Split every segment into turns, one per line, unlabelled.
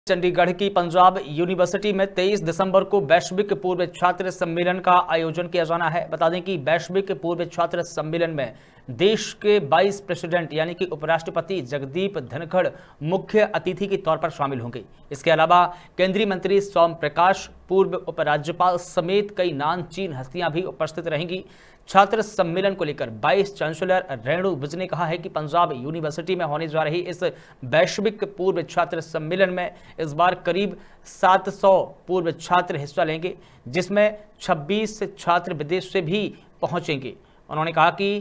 चंडीगढ़ की पंजाब यूनिवर्सिटी में 23 दिसंबर को वैश्विक पूर्व छात्र सम्मेलन का आयोजन किया जाना है। बता दें कि वैश्विक पूर्व छात्र सम्मेलन में देश के 22 प्रेसिडेंट यानी कि उपराष्ट्रपति जगदीप धनखड़ मुख्य अतिथि के तौर पर शामिल होंगे। इसके अलावा केंद्रीय मंत्री सोम प्रकाश, पूर्व उपराज्यपाल समेत कई नामचीन हस्तियां भी उपस्थित रहेंगी। छात्र सम्मेलन को लेकर वाइस चांसलर रेणु विज ने कहा है कि पंजाब यूनिवर्सिटी में होने जा रही इस वैश्विक पूर्व छात्र सम्मेलन में इस बार करीब 700 पूर्व छात्र हिस्सा लेंगे, जिसमें 26 छात्र विदेश से भी पहुंचेंगे। उन्होंने कहा कि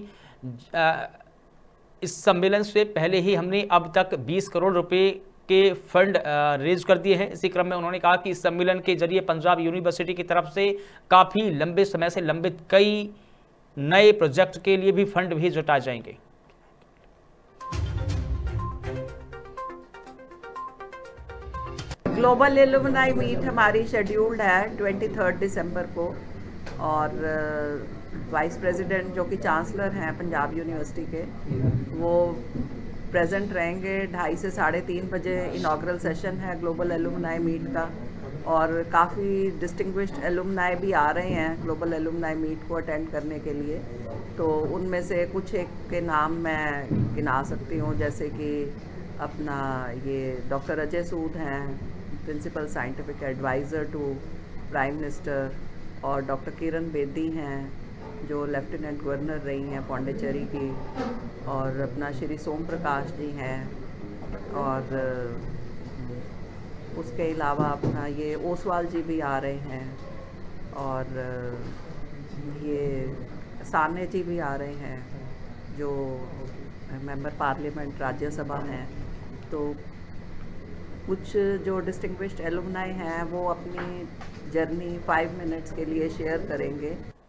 इस सम्मेलन से पहले ही हमने अब तक 20 करोड़ रुपए के फंड रेज कर दिए हैं। इसी क्रम में उन्होंने कहा कि इस सम्मेलन के जरिए पंजाब यूनिवर्सिटी की तरफ से काफ़ी लंबे समय से लंबित कई नए प्रोजेक्ट के लिए भी फंड भी जुटाए जाएंगे।
ग्लोबल एलुमनाई मीट हमारी शेड्यूल्ड है 23 दिसंबर को, और वाइस प्रेसिडेंट जो कि चांसलर हैं पंजाब यूनिवर्सिटी के, वो प्रेजेंट रहेंगे। 2:30 से 3:30 बजे इनॉग्रल सेशन है ग्लोबल एलुमनाई मीट का, और काफ़ी डिस्टिंग्विश्ड एलुमनाई भी आ रहे हैं ग्लोबल एलुमनाई मीट को अटेंड करने के लिए। तो उनमें से कुछ एक के नाम मैं गिना सकती हूँ, जैसे कि अपना ये डॉक्टर अजय सूद हैं, principal scientific adviser to prime minister, और डॉक्टर किरण बेदी हैं जो लेफ्टिनेंट गवर्नर रही हैं पौंडीचेरी की, और अपना श्री सोम प्रकाश जी हैं, और उसके अलावा अपना ये ओसवाल जी भी आ रहे हैं, और ये साने जी भी आ रहे हैं जो मेंबर पार्लियामेंट राज्यसभा हैं। तो कुछ जो डिस्टिंग्विश्ड एलुमनाई हैं वो अपनी जर्नी 5 मिनट्स के लिए शेयर करेंगे।